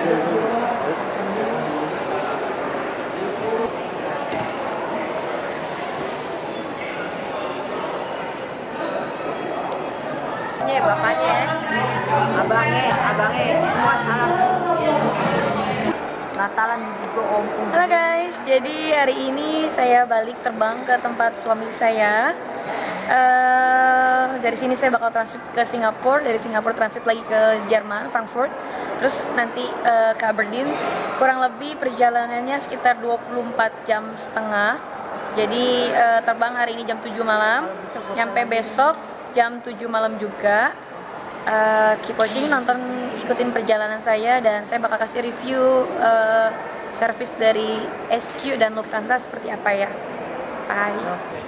Bapaknya, abangnya, semua salam. Natalan di Digo Om. Halo guys, jadi hari ini saya balik terbang ke tempat suami saya. Dari sini saya bakal transit ke Singapura, dari Singapura transit lagi ke Jerman, Frankfurt, terus nanti ke Aberdeen. Kurang lebih perjalanannya sekitar 24,5 jam. Jadi terbang hari ini jam 7 malam, nyampe besok jam 7 malam juga. Keep watching, ikutin perjalanan saya, dan saya bakal kasih review service dari SQ dan Lufthansa seperti apa ya. Bye.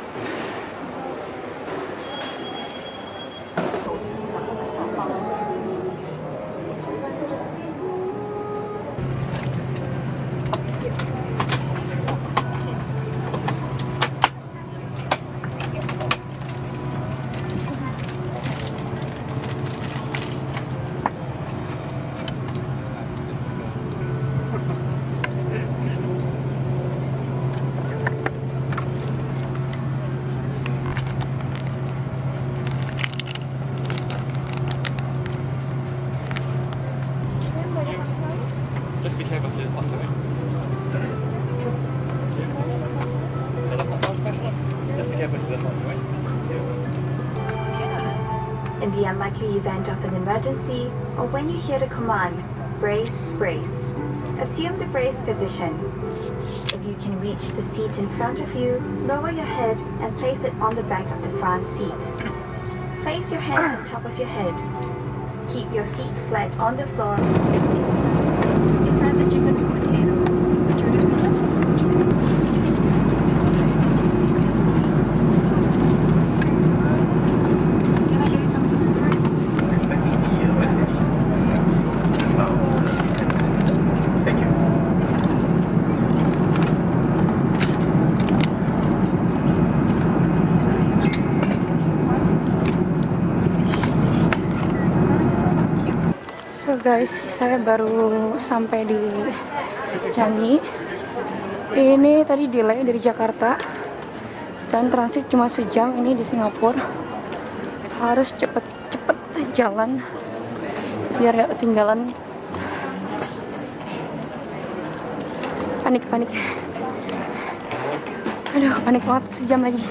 Just be careful, so hot to it. Just be careful, so hot to it. In the unlikely event of an emergency, or when you hear the command, brace, brace. Assume the brace position. If you can reach the seat in front of you, lower your head and place it on the back of the front seat. Place your hands on top of your head. Keep your feet flat on the floor. Inside the chicken with potatoes. So guys, saya baru sampai di Changi. Ini tadi delay dari Jakarta dan transit cuma sejam. Ini di Singapura. Harus cepet-cepet jalan biar gak ketinggalan. Panik. Aduh, panik banget, sejam lagi.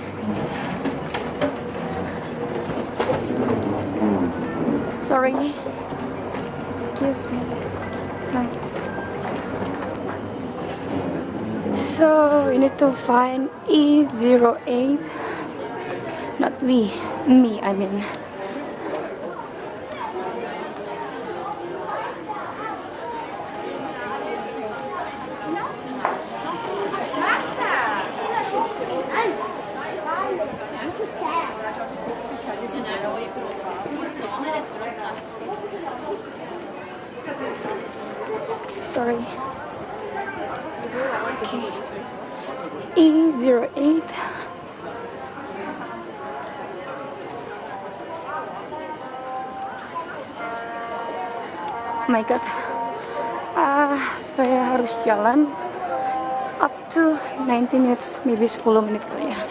Sorry. Excuse me. Thanks. So we need to find E08. Not we, me, I mean. Sorry. Okay. E08. My God. Saya harus jalan up to 90 minutes, maybe 10 menit kali ya.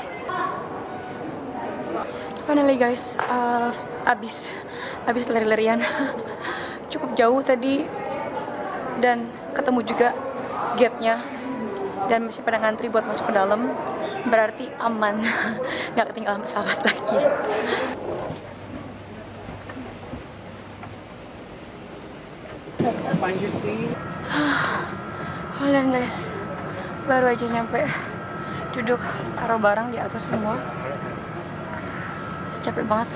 Finally guys, abis lari-larian. Cukup jauh tadi dan ketemu juga gate-nya, dan masih pada ngantri buat masuk ke dalam, berarti aman. Nggak ketinggalan pesawat lagi. Kalian guys, baru aja nyampe, duduk taruh barang di atas semua. Capek banget,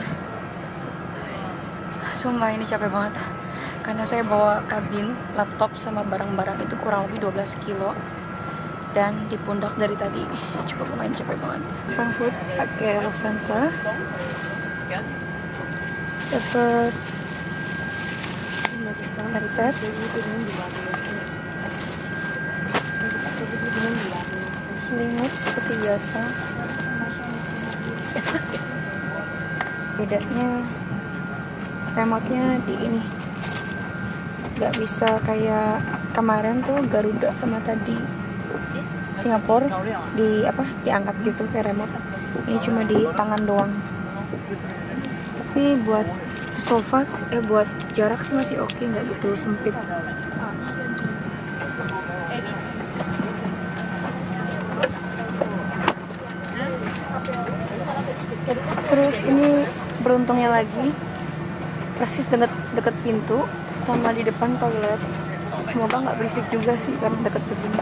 sumpah ini capek banget. Karena saya bawa kabin, laptop, sama barang-barang itu kurang lebih 12 kilo. Dan di pundak dari tadi cukup lumayan capek banget. Frankfurt pakai Lufthansa. Dapat headset. Selimut seperti biasa. Bedanya remote-nya di ini. nggak bisa kayak kemarin tuh Garuda sama tadi Singapura diangkat gitu kayak remote. Ini cuma di tangan doang. Tapi buat sofa buat jarak sih masih oke, nggak gitu sempit. Terus ini beruntungnya lagi persis deket pintu sama di depan toilet. Semoga nggak berisik juga sih karena deket begini.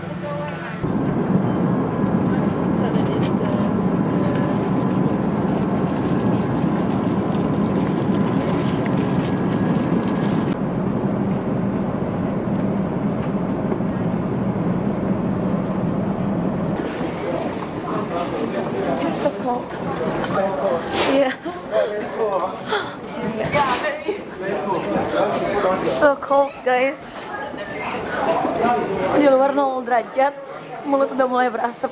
It's so cold. Yeah. So cold guys. Di luar 0 derajat, mulut udah mulai berasap.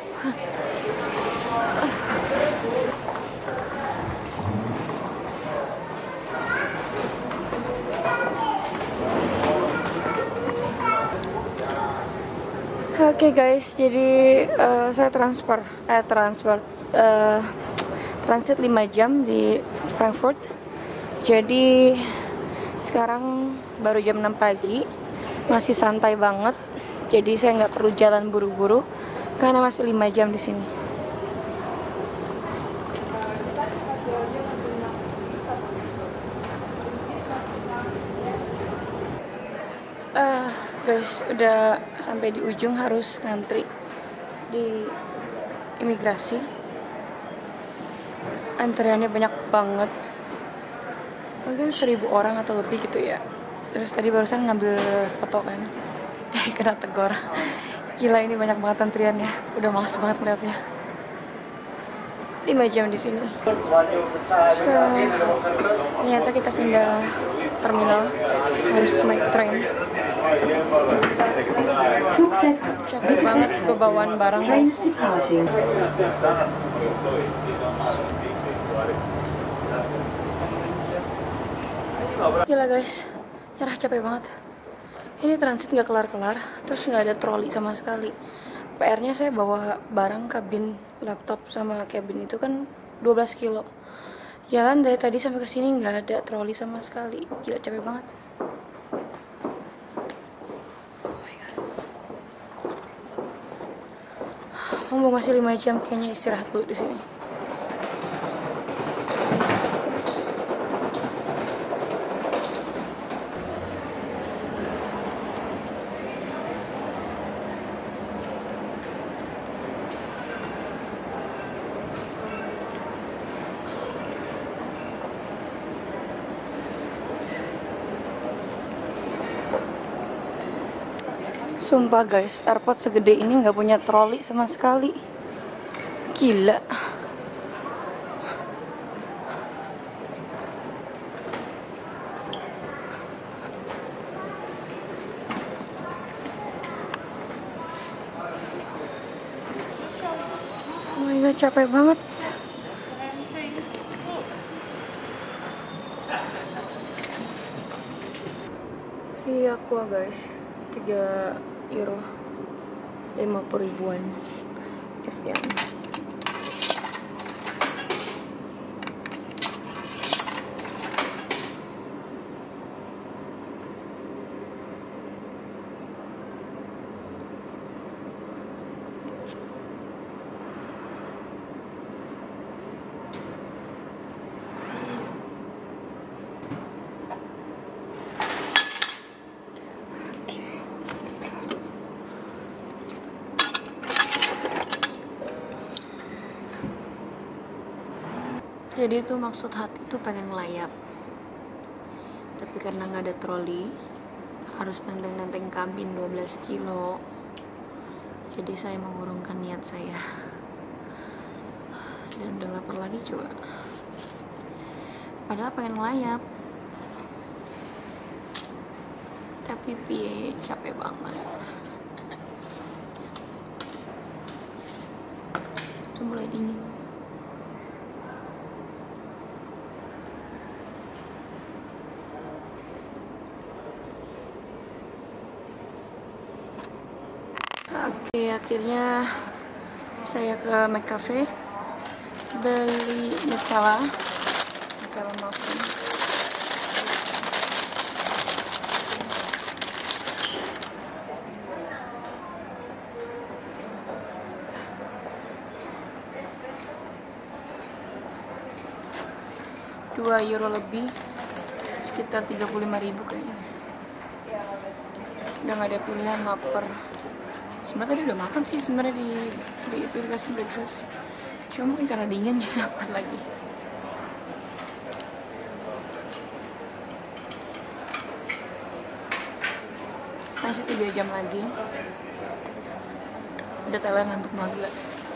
Oke guys, jadi saya transit 5 jam di Frankfurt. Jadi sekarang baru jam 6 pagi, masih santai banget. Jadi saya nggak perlu jalan buru-buru karena masih 5 jam di sini. Guys, udah sampai di ujung, harus ngantri di imigrasi. Antriannya banyak banget, mungkin 1000 orang atau lebih gitu ya. Terus tadi barusan ngambil foto kan, kena tegur. Gila, ini banyak banget antriannya, udah males banget melihatnya. 5 jam di sini. Ternyata kita pindah terminal, harus naik tram. Capek banget kebawaan barang guys. Gila guys, nyerah, capek banget. Ini transit nggak kelar-kelar, terus nggak ada troli sama sekali. PR-nya saya bawa barang, kabin, laptop sama kabin itu kan 12 kilo. Jalan dari tadi sampai ke sini nggak ada troli sama sekali. Gila, capek banget. Oh my god. Mumpung masih 5 jam, kayaknya istirahat dulu di sini. Sumpah guys, airport segede ini nggak punya troli sama sekali. Gila. Oh my god, capek banget. Iya, aqua guys, 3 euro, 50 ribuan FYN. Jadi itu maksud hati tuh pengen ngelayap, tapi karena nggak ada troli, harus nenteng-nenteng kabin 12 kilo. Jadi saya mengurungkan niat saya, dan udah lapar lagi coba. Padahal pengen ngelayap, tapi piye, capek banget. Udah mulai dingin. Oke, akhirnya saya ke McCafe beli Nutella muffin. €2 lebih, sekitar 35.000 kayaknya. Udah nggak ada pilihan, lapar. Sebenarnya tadi udah makan sih sebenarnya di itu dikasih breakfast. Cuma mungkin karena dingin ya lapar lagi. Masih 3 jam lagi. Udah Thailand ngantuk banget.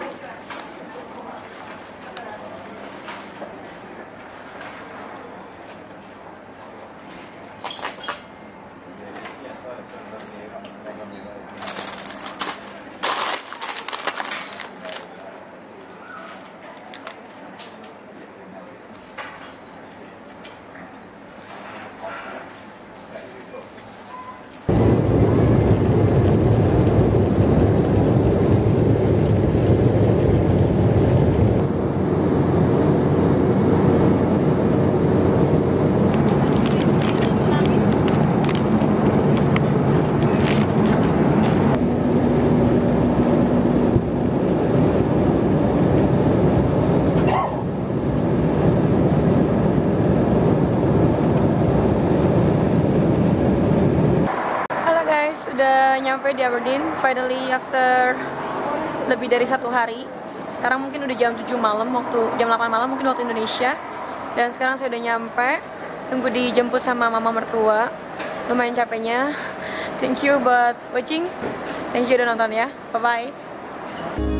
Sudah nyampe di Aberdeen, finally after lebih dari 1 hari. Sekarang mungkin udah jam 7 malam, jam 8 malam mungkin waktu Indonesia. Dan sekarang saya udah nyampe, tunggu dijemput sama mama mertua. Lumayan capeknya. Thank you buat watching. Thank you udah nonton ya. Bye bye.